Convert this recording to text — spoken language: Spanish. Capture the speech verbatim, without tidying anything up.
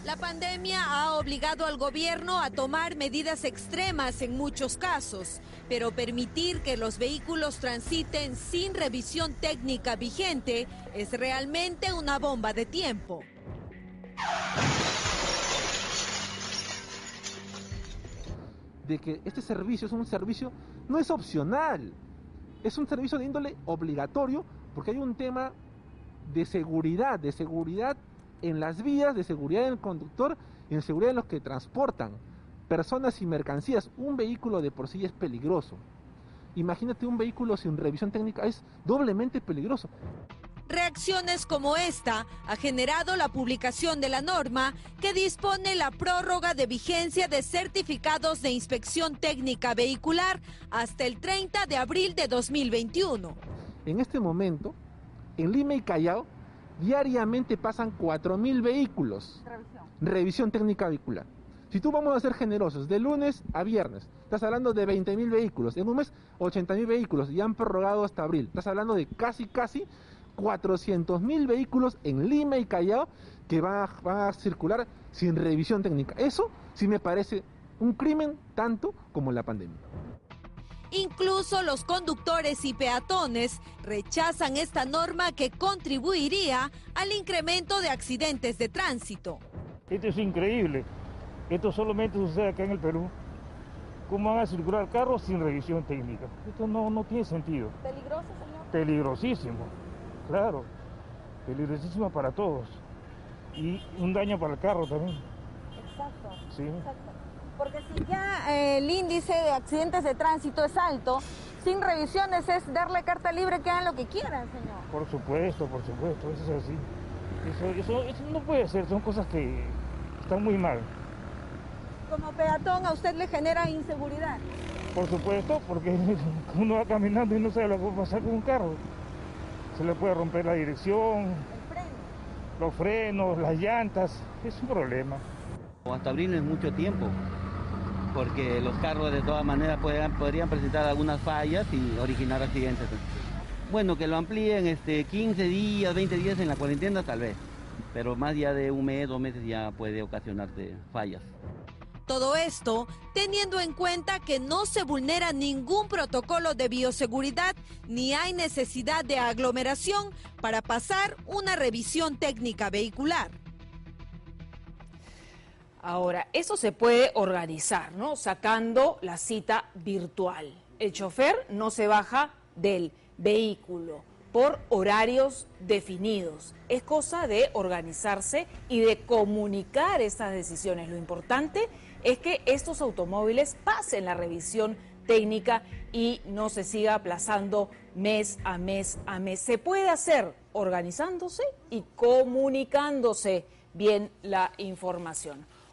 La pandemia ha obligado al gobierno a tomar medidas extremas en muchos casos, pero permitir que los vehículos transiten sin revisión técnica vigente es realmente una bomba de tiempo. De que este servicio es un servicio, no es opcional, es un servicio de índole obligatorio, porque hay un tema de seguridad, de seguridad en las vías, de seguridad del conductor y de seguridad de los que transportan personas y mercancías. Un vehículo de por sí es peligroso. Imagínate un vehículo sin revisión técnica, es doblemente peligroso. Reacciones como esta ha generado la publicación de la norma que dispone la prórroga de vigencia de certificados de inspección técnica vehicular hasta el treinta de abril de dos mil veintiuno. En este momento, en Lima y Callao, diariamente pasan cuatro mil vehículos. Revisión. Revisión técnica vehicular. Si tú vamos a ser generosos, de lunes a viernes, estás hablando de veinte mil vehículos. En un mes, ochenta mil vehículos y han prorrogado hasta abril. Estás hablando de casi, casi cuatrocientos mil vehículos en Lima y Callao que van a, van a circular sin revisión técnica. Eso sí me parece un crimen tanto como la pandemia. Incluso los conductores y peatones rechazan esta norma que contribuiría al incremento de accidentes de tránsito. Esto es increíble. Esto solamente sucede acá en el Perú. ¿Cómo van a circular carros sin revisión técnica? Esto no, no tiene sentido. ¿Peligroso, señor? Peligrosísimo, claro. Peligrosísimo para todos. Y un daño para el carro también. Exacto. Sí. Exacto. Porque si ya eh, el índice de accidentes de tránsito es alto, sin revisiones es darle carta libre que hagan lo que quieran, señor. Por supuesto, por supuesto, eso es así. Eso, eso, eso no puede ser, son cosas que están muy mal. Como peatón, ¿a usted le genera inseguridad? Por supuesto, porque uno va caminando y no sabe lo que va a pasar con un carro. Se le puede romper la dirección, el freno, los frenos, las llantas, es un problema. Hasta abril es mucho tiempo, porque los carros de todas maneras podrían, podrían presentar algunas fallas y originar accidentes. Bueno, que lo amplíen este, quince días, veinte días en la cuarentena tal vez, pero más ya de un mes, dos meses ya puede ocasionarte fallas. Todo esto teniendo en cuenta que no se vulnera ningún protocolo de bioseguridad ni hay necesidad de aglomeración para pasar una revisión técnica vehicular. Ahora, eso se puede organizar, ¿no? Sacando la cita virtual. El chofer no se baja del vehículo por horarios definidos. Es cosa de organizarse y de comunicar estas decisiones. Lo importante es que estos automóviles pasen la revisión técnica y no se siga aplazando mes a mes a mes. Se puede hacer organizándose y comunicándose bien la información.